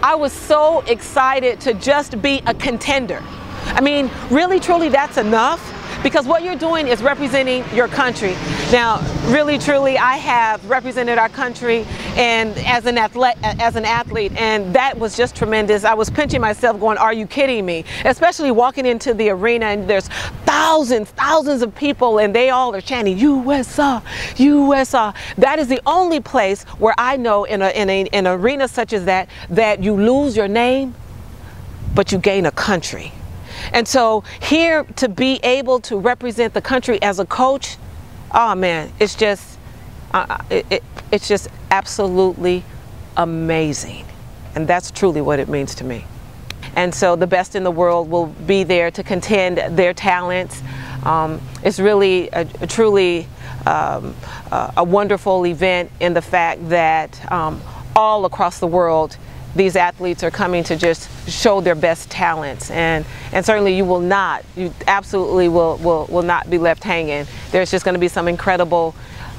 I was so excited to just be a contender. I mean, really, truly, that's enough, because what you're doing is representing your country. Now, really, truly, I have represented our country and as an athlete, and that was just tremendous. I was pinching myself going, are you kidding me? Especially walking into the arena and there's thousands of people and they all are chanting, USA, USA. That is the only place where I know in an arena such as that you lose your name, but you gain a country. And so here to be able to represent the country as a coach, oh man, it's just absolutely amazing. And that's truly what it means to me. And so the best in the world will be there to contend their talents. It's really truly a wonderful event in the fact that all across the world these athletes are coming to just show their best talents, and certainly you absolutely will not be left hanging. There's just going to be some incredible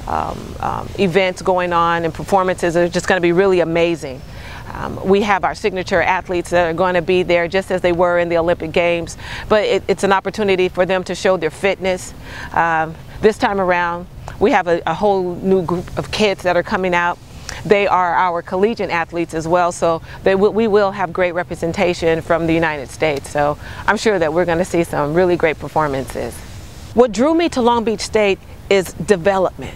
events going on, and performances are just going to be really amazing. We have our signature athletes that are going to be there just as they were in the Olympic Games, but it's an opportunity for them to show their fitness. This time around, we have a whole new group of kids that are coming out. They are our collegiate athletes as well, so we will have great representation from the United States. So I'm sure that we're going to see some really great performances. What drew me to Long Beach State is development.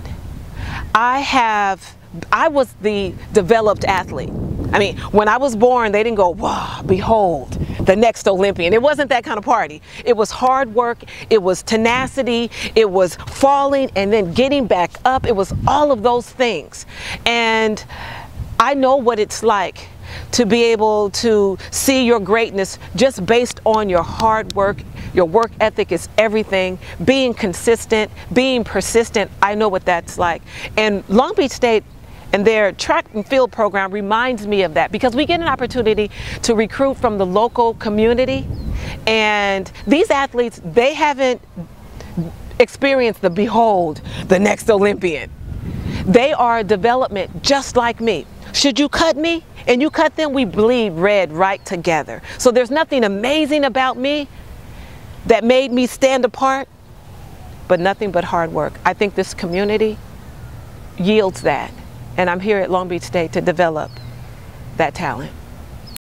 I was the developed athlete. I mean, when I was born, they didn't go, wow, behold, the next Olympian. It wasn't that kind of party. It was hard work, it was tenacity, it was falling and then getting back up. It was all of those things. And I know what it's like to be able to see your greatness just based on your hard work. Your work ethic is everything. Being consistent, being persistent, I know what that's like. And Long Beach State and their track and field program reminds me of that, because we get an opportunity to recruit from the local community, and these athletes, they haven't experienced the behold, the next Olympian. They are development just like me. Should you cut me and you cut them, we bleed red right together. So there's nothing amazing about me that made me stand apart, but nothing but hard work. I think this community yields that. And I'm here at Long Beach State to develop that talent.